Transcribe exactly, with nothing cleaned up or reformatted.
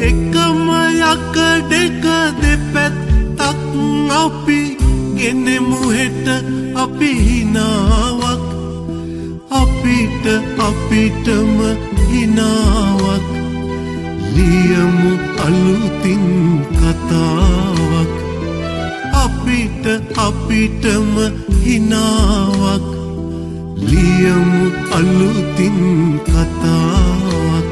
එකම යකඩක දෙපැත්තක් අපි ගෙනෙමු හෙට අපි හිනාවක් අපිට අපිටම හිනාවක් ලියමු අලුතින් කතාවක් අපිට අපිටම හිනාවක් ලියමු අලුතින් කතාවක්